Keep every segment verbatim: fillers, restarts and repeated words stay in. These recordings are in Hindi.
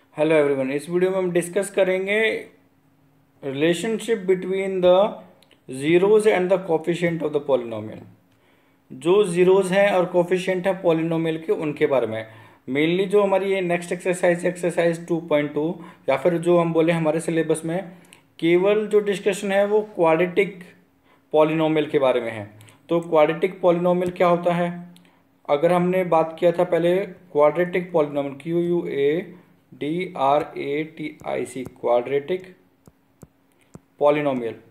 हेलो एवरीवन, इस वीडियो में हम डिस्कस करेंगे relationship between the zeros and the coefficient of the polynomial. जो ज़ीरोज़ हैं और कोफिशिएंट है पॉलिनोमियल के, उनके बारे में मेनली जो हमारी ये next exercise exercise two point two या फिर जो हम बोले हमारे सिलेबस में केवल जो डिस्कशन है वो क्वाड्रेटिक पॉलिनोमियल के बारे में है। तो क्वाड्रेटिक पॉलिनोमियल क्या होता है? अगर हमने बात किया था पहले quadratic polynomial, Q U A D R A T I C, quadratic polynomial,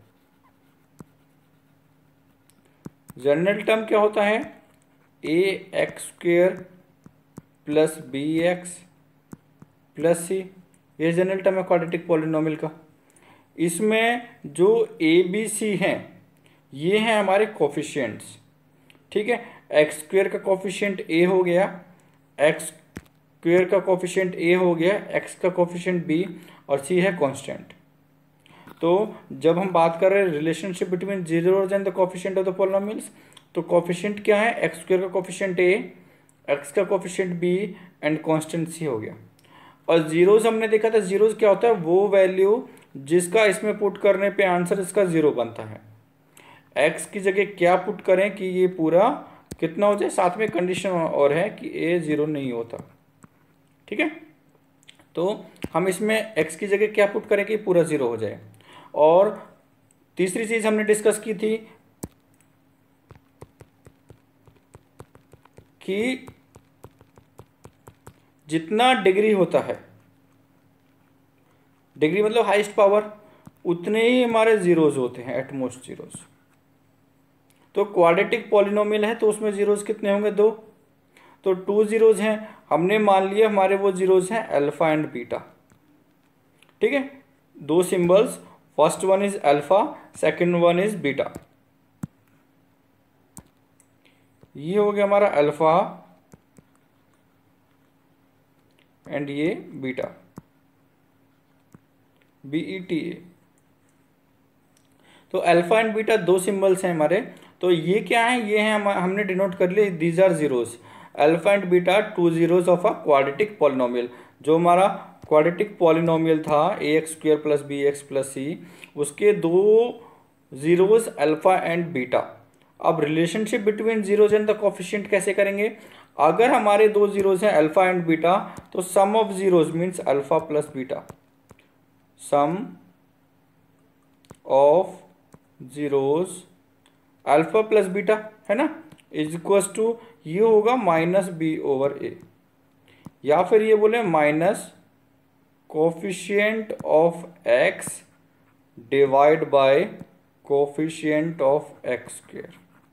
general term क्या होता है? A x square plus b x plus c, ये जनरल टर्म है क्वाड्रेटिक पॉलिनोमियल का। इसमें जो ए बी सी हैं ये हैं हमारे कोफिशिएंट्स, ठीक है। एक्स स्क्वेयर का कोफिशिएंट ए हो गया, एक्स स्क्वेयर का कोफिशिएंट ए हो गया, एक्स का कोफिशिएंट बी और सी है कांस्टेंट। तो जब हम बात कर रहे हैं relationship between zeros and the coefficient of the polynomials, तो कोफिशिएंट क्या है? एक्स स्क्वेयर का कोफिशिएंट ए, एक्स का coefficient b and constant c हो गया। और जीरोज हमने देखा था, जीरोज क्या होता है? वो वैल्यू जिसका इसमें पुट करने पे आंसर इसका जीरो बनता है। एक्स की जगह क्या पुट करें कि ये पूरा कितना हो जाए? साथ में कंडीशन और है कि ए जीरो नहीं होता, ठीक है। तो हम इसमें x की जगह क्या पुट करें कि पूरा जीरो हो जाए। और तीसरी चीज हमने डिस्कस की थी कि जितना डिग्री होता है, डिग्री मतलब हाईएस्ट पावर, उतने ही हमारे जीरोज होते हैं, एटमोस्ट जीरोज। तो क्वाड्रेटिक पॉलिनोमियल है तो उसमें जीरोज कितने होंगे? दो। तो टू जीरोज हैं, हमने मान लिया हमारे वो जीरोज हैं अल्फा एंड बीटा, ठीक है। दो symbols, first one is alpha, second one is beta. ये हो गया हमारा अल्फा एंड ये beta, B E T A. तो अल्फा एंड बीटा दो सिंबल्स हैं हमारे। तो ये क्या है? ये है हम, हमने डिनोट कर लिया, these are zeros. Alpha and beta two zeros of a quadratic polynomial. जो हमारा क्वाड्रेटिक पॉलिनोमियल था a x square plus b x plus c, उसके दो जीरोज अल्फा एंड बीटा। अब relationship between zeros and the coefficient कैसे करेंगे? अगर हमारे दो जीरोज हैं अल्फा एंड बीटा, तो sum of zeros means alpha plus beta, sum of zeros alpha plus beta है ना, इज इक्वल टू ये होगा माइनस बी ओवर ए, या फिर ये बोले minus coefficient of x divide by coefficient of x square.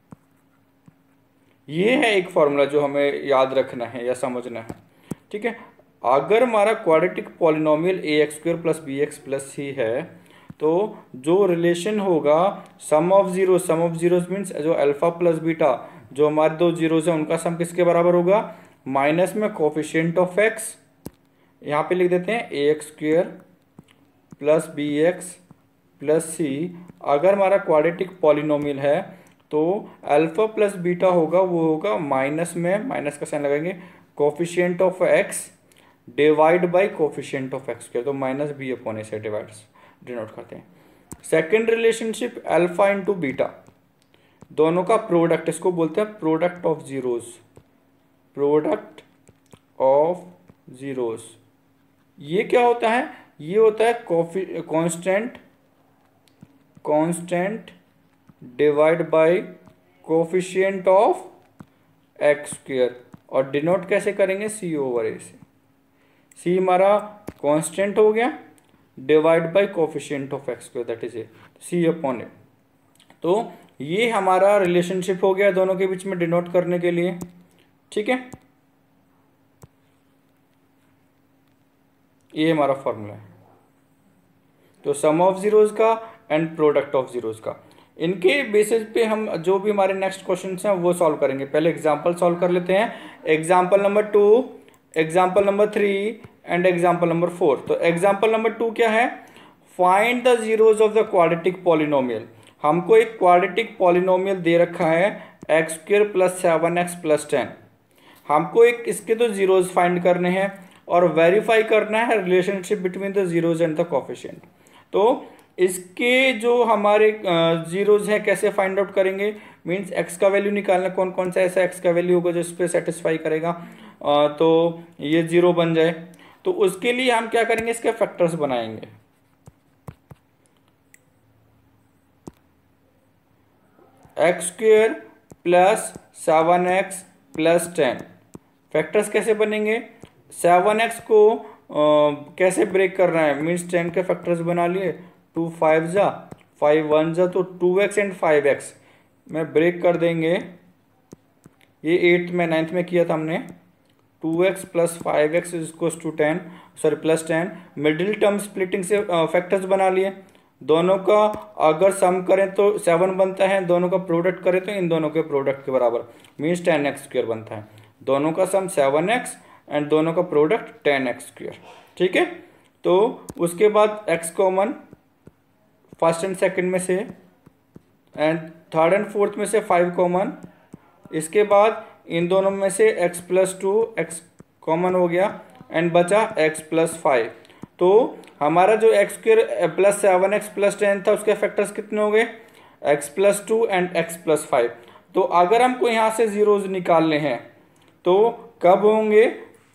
ये है एक फॉर्मूला जो हमें याद रखना है या समझना है, ठीक है। अगर हमारा quadratic polynomial a x square plus b x plus c है, तो जो रिलेशन होगा sum of zero, sum of zeros means जो अल्फा प्लस बीटा, जो हमारे दो जीरोस हैं उनका सम किसके बराबर होगा? माइनस में कोफिशिएंट ऑफ एक्स, यहाँ पे लिख देते हैं a x square plus b x plus c. अगर हमारा क्वाड्रेटिक पॉलिनोमियल है तो अल्फा प्लस बीटा होगा, वो होगा माइनस में, माइनस का साइन लगाएंगे, coefficient of x divide by coefficient of x square. तो माइनस बी अपॉन ए से डिवाइड डिनोट करते हैं। Second relationship alpha into beta, दोनों का प्रोडक्ट, इसको बोलते हैं product of zeros, product of zeros. ये क्या होता है? ये होता है constant, constant divide by coefficient of x square. और डिनोट कैसे करेंगे? सी ओवर ए से। सी हमारा कांस्टेंट हो गया divide by coefficient of x square, that is a, c upon a. तो ये हमारा रिलेशनशिप हो गया दोनों के बीच में डिनोट करने के लिए, ठीक है। ये हमारा फॉर्मूला है। तो सम ऑफ जीरोज का एंड प्रोडक्ट ऑफ जीरोज का, इनके बेसिस पे हम जो भी हमारे नेक्स्ट क्वेश्चन हैं वो सॉल्व करेंगे। पहले एग्जांपल सॉल्व कर लेते हैं। Example number two, example number three and example number four. तो एग्जांपल नंबर टू क्या है? Find the zeros of the quadratic polynomial. हमको एक क्वाड्रेटिक पॉलिनोमियल दे रखा है x square plus seven x plus ten. हमको एक इसके तो जीरोज फाइंड करने हैं। और वेरीफाई करना है relationship between the zeros and the coefficient. तो इसके जो हमारे जीरोज हैं कैसे फाइंड आउट करेंगे, मींस एक्स का वैल्यू निकालना, कौन कौन सा ऐसा एक्स का वैल्यू होगा जो इस पर सेटिस्फाई करेगा आ, तो ये जीरो बन जाए। तो उसके लिए हम क्या करेंगे, इसके फैक्टर्स बनाएंगे। X square plus seven x plus ten, factors कैसे बनेंगे, सेवन एक्स को आ, कैसे ब्रेक करना है, मीन्स टेन के फैक्टर्स बना लिए, टू फाइव जा फाइव वन जा तो two x and five x में ब्रेक कर देंगे। ये एट्थ में नाइन्थ में किया था हमने, two x plus five x is two ten, sorry plus ten. Middle term splitting से फैक्टर्स बना लिए, दोनों का अगर सम करें तो सेवन बनता है, दोनों का प्रोडक्ट करें तो इन दोनों के प्रोडक्ट के बराबर, मीन्स टेन एक्स स्क्वेयर बनता है। दोनों का सम सेवन एक्स एंड दोनों का प्रोडक्ट टेन एक्स स्क्वेयर, ठीक है। तो उसके बाद x common first and second में से, एंड थर्ड एंड फोर्थ में से फाइव कॉमन, इसके बाद इन दोनों में से x plus two x common हो गया एंड बचा x प्लस फाइव। तो हमारा जो x square plus seven x plus ten था उसके फैक्टर्स कितने हो गए, x plus two and x plus five. तो अगर हमको यहाँ से जीरोज निकालने हैं तो कब होंगे,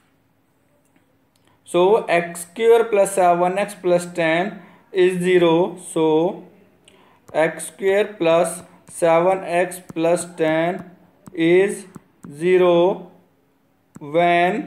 so x square plus seven x plus ten is zero, so x square plus seven x plus ten is zero when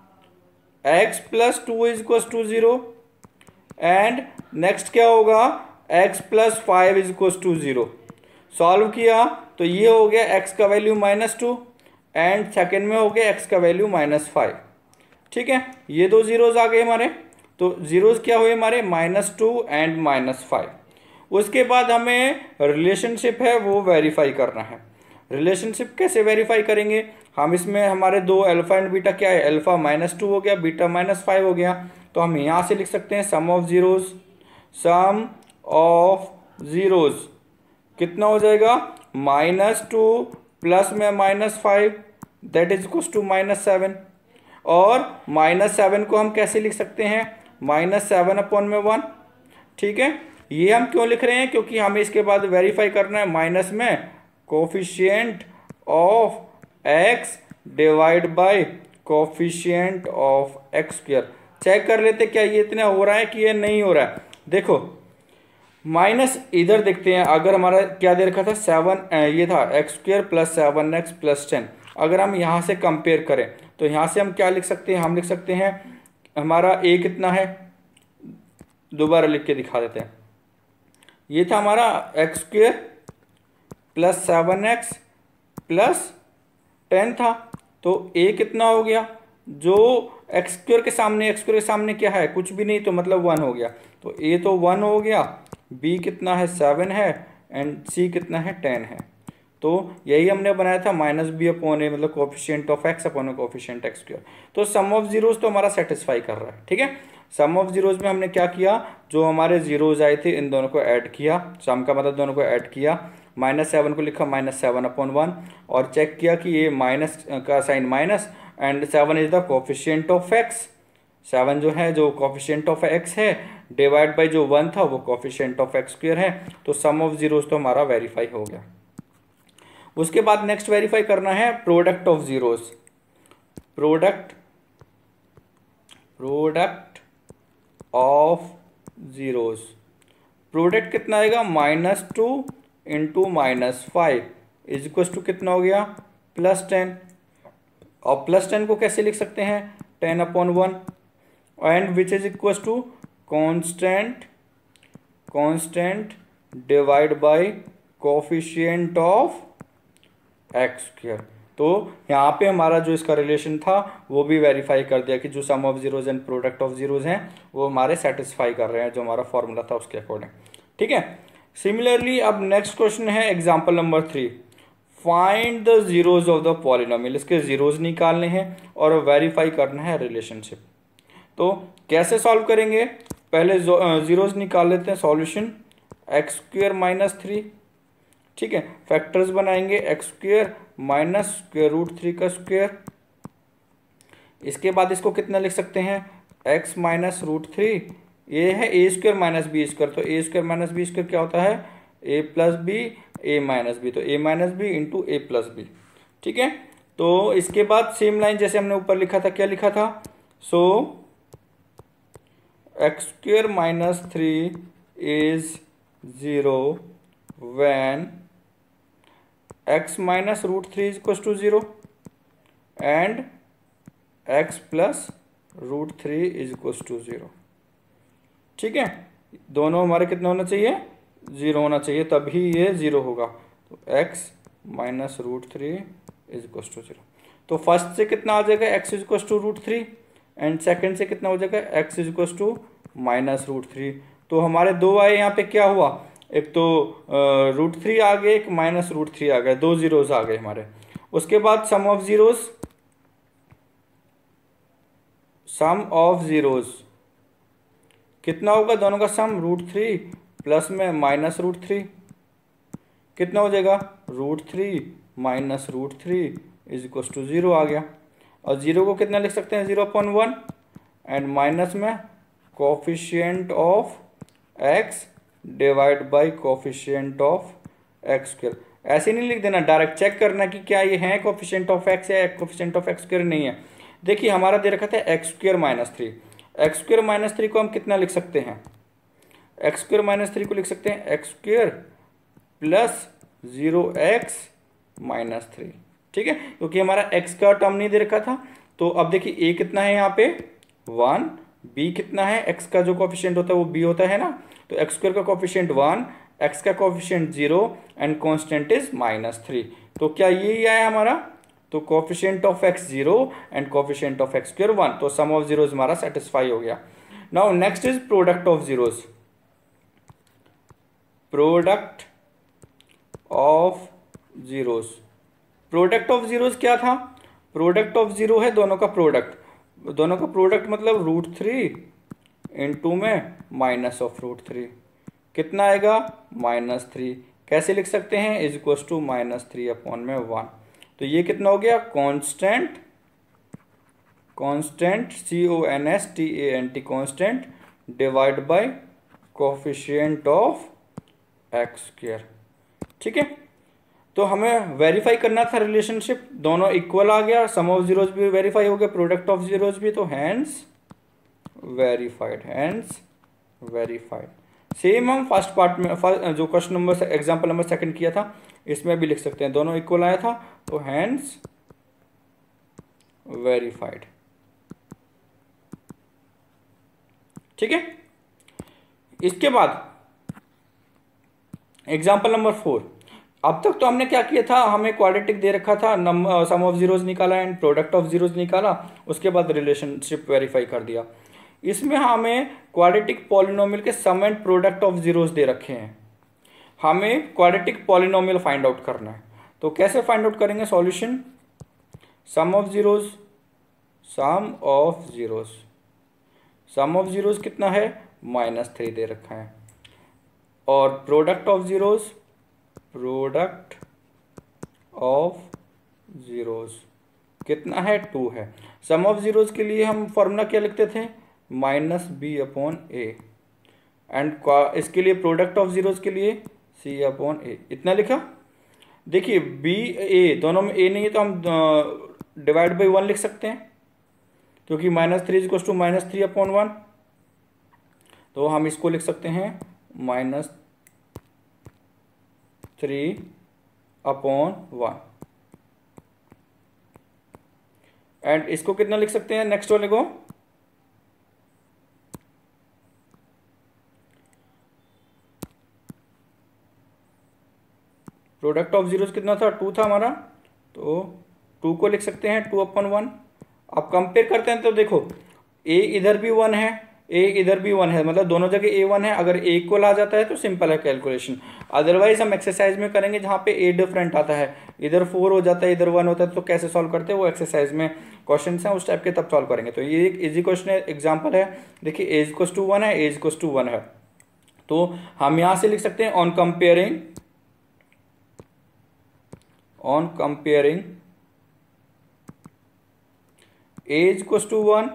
x plus two is equal to zero, and next क्या होगा, x plus five is equal to zero. Solve किया तो ये हो गया x का value minus two and second में हो गया x का वैल्यू माइनस फाइव, ठीक है। ये दो जीरोज आ गए हमारे, तो जीरोज क्या हुए हमारे, minus two and minus five. उसके बाद हमें रिलेशनशिप है वो वेरीफाई करना है। रिलेशनशिप कैसे वेरीफाई करेंगे, हम इसमें हमारे दो अल्फा एंड बीटा क्या है, अल्फा माइनस टू हो गया, बीटा माइनस फाइव हो गया। तो हम यहाँ से लिख सकते हैं sum of zeros, sum of zeros कितना हो जाएगा, माइनस टू प्लस में minus five that is equal to minus seven. और माइनस सेवन को हम कैसे लिख सकते हैं, माइनस सेवन अपॉन में वन, ठीक है। ये हम क्यों लिख रहे हैं, क्योंकि हमें इसके बाद वेरीफाई करना है माइनस में coefficient of x divide by coefficient of x square. Check कर लेते क्या ये इतना हो रहा है कि ये नहीं हो रहा है। देखो माइनस इधर देखते हैं, अगर हमारा क्या दे रखा था सेवन, ये था x square plus seven x plus ten. अगर हम यहाँ से कंपेयर करें तो यहाँ से हम क्या लिख सकते हैं, हम लिख सकते हैं हमारा a कितना है, दोबारा लिख के दिखा देते हैं। ये था हमारा x square plus seven x plus ten था, तो a कितना हो गया, जो एक्स स्क्वायर के सामने, एक्स स्क्वायर के सामने क्या है, कुछ भी नहीं, तो मतलब वन हो गया। तो a तो वन हो गया, b कितना है सेवन है एंड c कितना है टेन है। तो यही हमने बनाया था माइनस बी अपॉन ए, मतलब coefficient of x upon coefficient x square. तो सम ऑफ जीरोज तो हमारा सेटिस्फाई कर रहा है, ठीक है। सम ऑफ जीरोज में हमने क्या किया, जो हमारे जीरोज आए थे इन दोनों को ऐड किया, सम का मतलब दोनों को ऐड किया, माइनस सेवन को लिखा माइनस सेवन अपॉन वन, और चेक किया कि ये माइनस का sign minus and seven is the coefficient of x. Seven जो है जो कोफिशिएंट ऑफ एक्स है डिवाइड बाई जो वन था वो कोफिशिएंट ऑफ एक्स स्क्वायर है। तो सम ऑफ जीरोज तो हमारा वेरीफाई हो गया। उसके बाद नेक्स्ट वेरीफाई करना है product of zeros. Product product of zeros, product कितना आएगा, minus two into minus five is equal to कितना हो गया, प्लस टेन। और प्लस टेन को कैसे लिख सकते हैं, ten upon one, and which is equal to constant constant divide by coefficient of x square. तो यहाँ पे हमारा जो इसका रिलेशन था वो भी वेरीफाई कर दिया कि जो sum of zeros and product of zeros हैं वो हमारे सेटिस्फाई कर रहे हैं जो हमारा फॉर्मूला था उसके अकॉर्डिंग, ठीक है। सिमिलरली अब नेक्स्ट क्वेश्चन है example number three, find the zeros of the polynomial. इसके जीरोज निकालने हैं और वेरीफाई करना है रिलेशनशिप। तो कैसे सॉल्व करेंगे, पहले जीरोज निकाल लेते हैं। Solution x square minus three, ठीक है। फैक्टर्स बनाएंगे x square minus square root three का स्क्वेयर, इसके बाद इसको कितना लिख सकते हैं, एक्स माइनस रूट थ्री, ये है a square minus b square, तो a square minus b square क्या होता है, a plus b a minus b, तो a minus b into a plus b. ठीक है, तो इसके बाद सेम लाइन जैसे हमने ऊपर लिखा था, क्या लिखा था, so x square minus three is zero when x minus root three is equal to zero and x plus root three is equal to zero. ठीक है, दोनों हमारे कितना होना चाहिए, जीरो होना चाहिए, तभी ये जीरो होगा। तो x minus root three is equal to zero. तो फर्स्ट से कितना आ जाएगा, x is equal to root three, and second से कितना हो जाएगा, x is equal to minus root three. तो हमारे दो आए, यहाँ पे क्या हुआ, एक तो रूट थ्री आ गए, एक माइनस रूट थ्री आ गए, दो जीरोज आ गए हमारे। उसके बाद sum of zeros, sum of zeros कितना होगा, दोनों का सम रूट थ्री प्लस में माइनस रूट थ्री, कितना हो जाएगा, root three minus root three is equal to zero आ गया। और जीरो को कितना लिख सकते हैं, zero upon one, and minus में coefficient of x divide by coefficient of x square. ऐसे नहीं लिख देना, डायरेक्ट चेक करना कि क्या ये है कोफिशिएंट ऑफ एक्स या कोफिशिएंट ऑफ एक्स स्क्वायर नहीं है। देखिए हमारा दे रखा था x square minus three, x square minus three को हम कितना लिख सकते हैं, एक्स स्क्वायर माइनस थ्री को लिख सकते हैं x square plus zero x minus three. ठीक है, क्योंकि हमारा एक्स का टर्म नहीं दे रखा था। तो अब देखिए ए कितना है यहाँ पे वन, बी कितना है, एक्स का जो कोफिशिएंट होता है वो बी होता है ना, तो एक्स स्क्वायर का कोफिशिएंट वन, एक्स का coefficient zero and constant is minus three. तो क्या यही आया हमारा, तो coefficient of x zero and coefficient of x square one, तो सम ऑफ जीरोज हमारा सेटिस्फाई हो गया। Now next is product of zeros, product of zeros, product of zeros क्या था, प्रोडक्ट ऑफ जीरो है दोनों का प्रोडक्ट, दोनों का प्रोडक्ट मतलब रूट थ्री इंटू में माइनस ऑफ रूट थ्री, कितना आएगा माइनस थ्री, कैसे लिख सकते हैं, is equal to minus three upon में वन। तो ये कितना हो गया, constant, constant C O N S T A N T constant divide by coefficient of x square. ठीक है, तो हमें वेरीफाई करना था रिलेशनशिप, दोनों इक्वल आ गया, सम ऑफ जीरोज भी वेरीफाई हो गया, प्रोडक्ट ऑफ जीरोज भी, तो hence verified, hence verified. Same हम फर्स्ट पार्ट में फर्स्ट जो question number example number second किया था इसमें भी लिख सकते हैं, दोनों इक्वल आया था, तो हैंस वेरीफाइड। ठीक है, इसके बाद एग्जांपल नंबर फोर। अब तक तो हमने क्या किया था, हमें क्वाड्रेटिक दे रखा था, नंबर सम ऑफ जीरोज निकाला एंड प्रोडक्ट ऑफ जीरोज निकाला, उसके बाद रिलेशनशिप वेरीफाई कर दिया। इसमें हमें क्वाड्रेटिक पॉलिनोमियल के sum and product of zeros दे रखे हैं, हमें क्वाड्रेटिक पॉलिनोमियल फाइंड आउट करना है। तो कैसे फाइंड आउट करेंगे, solution, sum of zeros, sum of zeros, sum of zeros कितना है, माइनस थ्री दे रखा है, और product of zeros, product of zeros कितना है, टू है। सम ऑफ जीरोज के लिए हम फॉर्मूला क्या लिखते थे, minus b upon a, and इसके लिए प्रोडक्ट ऑफ जीरोज के लिए सी अपॉन ए, इतना लिखा। देखिए बी ए दोनों में ए नहीं है तो हम डिवाइड बाई वन लिख सकते हैं, क्योंकि minus three is to minus three upon one, तो हम इसको लिख सकते हैं minus three upon one, and इसको कितना लिख सकते हैं, नेक्स्ट वाले को प्रोडक्ट ऑफ जीरोज कितना था, टू था हमारा, तो टू को लिख सकते हैं टू अपॉन वन। अब कंपेयर करते हैं तो देखो ए इधर भी वन है, ए इधर भी वन है, मतलब दोनों जगह ए वन है, अगर ए इक्वल आ जाता है तो सिंपल है कैलकुलेशन, अदरवाइज हम एक्सरसाइज में करेंगे जहाँ पे ए डिफरेंट आता है, इधर फोर हो जाता है इधर वन होता है, तो कैसे सॉल्व करते हैं वो एक्सरसाइज में क्वेश्चन हैं उस टाइप के, तब सॉल्व करेंगे। तो ये एक इजी क्वेश्चन है, एग्जाम्पल है, देखिए ए इक्वल टू वन है, ए इक्वल टू वन है, तो हम यहाँ से लिख सकते हैं on comparing, on comparing a is equals to one,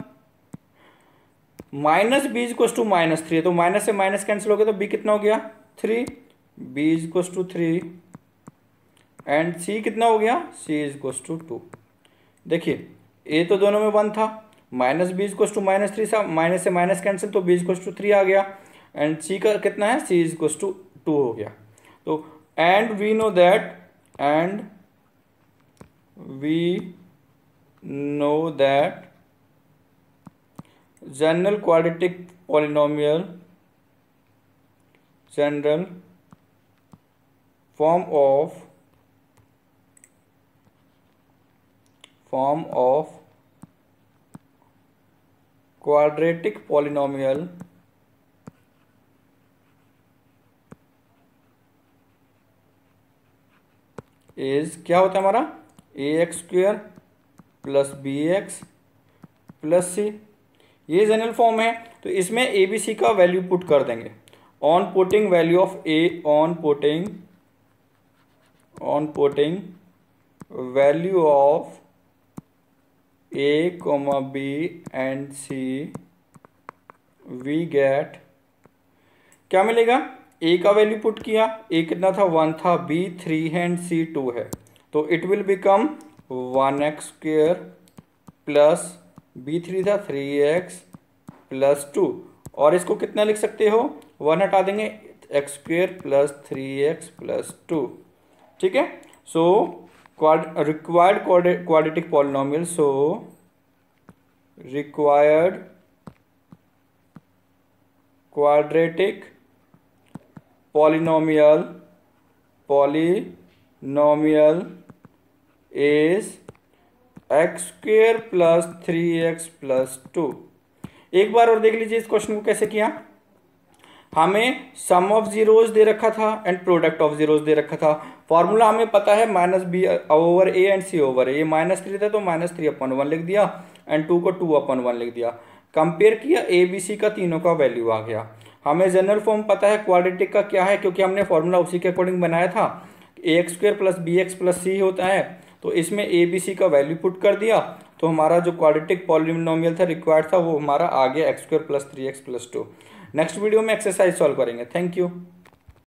minus b is equals to minus three, तो माइनस से माइनस कैंसिल हो गया तो बी कितना हो गया three, b is equals to three and c कितना हो गया, c is equals to two. देखिए ए तो दोनों में वन था, minus b is equals to minus three सा, माइनस से माइनस कैंसिल तो b is equals to three आ गया एंड सी का कितना है, c is equals to two हो गया। तो and we know that and we know that general quadratic polynomial general form of form of quadratic polynomial is क्या होता है हमारा, a x square plus b x plus c, ये जनरल फॉर्म है। तो इसमें ए बी सी का वैल्यू पुट कर देंगे, on putting value of a, on putting on putting value of a comma b and c we get, क्या मिलेगा, ए का वैल्यू पुट किया, ए कितना था वन था, बी थ्री है एंड सी टू है, तो it will become one x square plus b three था थ्री एक्स प्लस टू, और इसको कितना लिख सकते हो, वन हटा देंगे, x square plus three x plus two. ठीक है, so required quadratic polynomial, so required quadratic polynomial polynomial is x square plus three x plus two. एक बार और देख लीजिए इस क्वेश्चन को कैसे किया, हमें सम ऑफ जीरोज दे रखा था एंड प्रोडक्ट ऑफ जीरोज दे रखा था। फॉर्मूला हमें पता है minus b over a and c over a, ये माइनस थ्री था तो माइनस थ्री अपन वन लिख दिया एंड टू को टू अपन वन लिख दिया। कंपेयर किया, ए बी सी का तीनों का वैल्यू आ गया। हमें जनरल फॉर्म पता है क्वाड्रेटिक का क्या है, क्योंकि हमने फॉर्मूला उसी के अकॉर्डिंग बनाया था, a x square plus b x plus c होता है। तो इसमें ए बी सी का वैल्यू पुट कर दिया तो हमारा जो क्वाड्रेटिक पॉलिनोमियल था रिक्वायर्ड था वो हमारा आ गया x square plus three x plus two. Next video में एक्सरसाइज सॉल्व करेंगे। Thank you.